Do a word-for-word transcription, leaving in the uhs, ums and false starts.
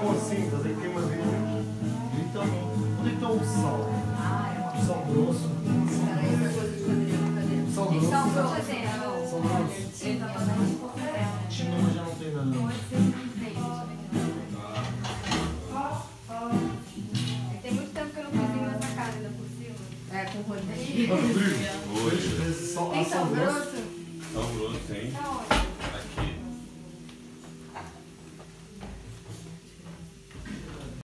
com cintas, aí queima vidro. Então, onde é que está o sal? Ah, é uma O sal grosso. Peraí, essa coisa de fazer. Sal grosso. Sal grosso. Sal grosso. Tinha, mas já não tem nada. Pode ser que não tem. Tem muito tempo que eu não cozinho essa casa ainda por cima. É, com Rodrigo. Rodrigo. Hoje. Sal, Tem sal sal grosso. grosso? Sal grosso, tem. Tá ótimo.